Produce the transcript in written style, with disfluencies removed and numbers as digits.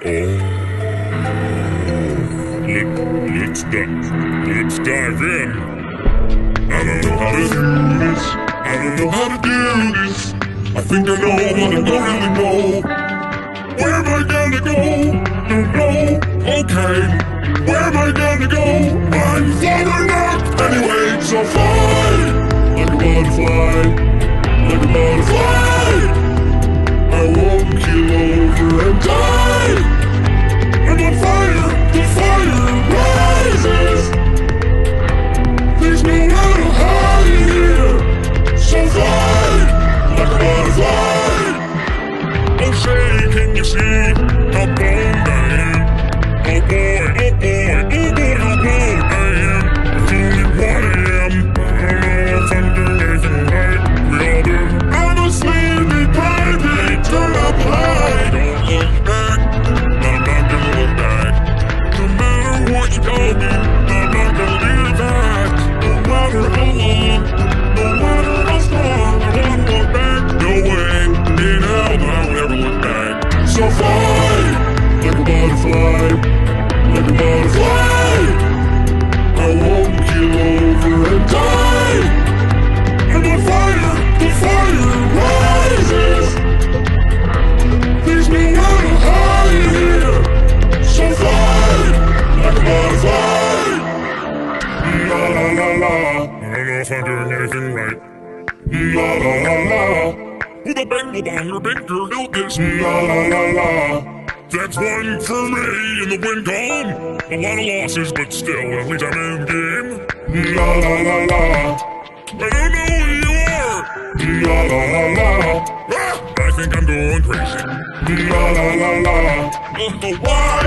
Let's dive in. I don't know how to do this. I don't know how to do this. I think I know, but I don't really know. Where am I gonna go? Don't know. Okay. Where am I gonna go? I'm falling up. Anyway, so fly like a butterfly, like a butterfly. I won't keel over and die. I'm on fire, the fire rises. There's nowhere to hide here. So fly like a butterfly. Oh say, can you see how bold I am? Oh boy, oh boy, oh boy, how bold I am. It's only what I am. I don't know if I'm doing anything right. We all do. I'm a sleepy baby, turn up the light. Don't look back, but I'm not gonna look back. No matter what you told me, I'm not gonna do that. No matter how long, no matter how strong, I won't look back. No way in hell that I would ever look back. So fly like a butterfly, like a butterfly. I won't keel over and die. I'm on fire, the fire rises. There's nowhere to hide here. So fly like a butterfly. La la la la. I don't know if I'm doing anything right. La la la la. With a bangle bong or big girl built this. La la la la. That's one for me in the win column. A lot of losses, but still, at least I'm in game. La la la la. I don't know who you are. La la la la. Ah, I think I'm going crazy. La la la la. Why?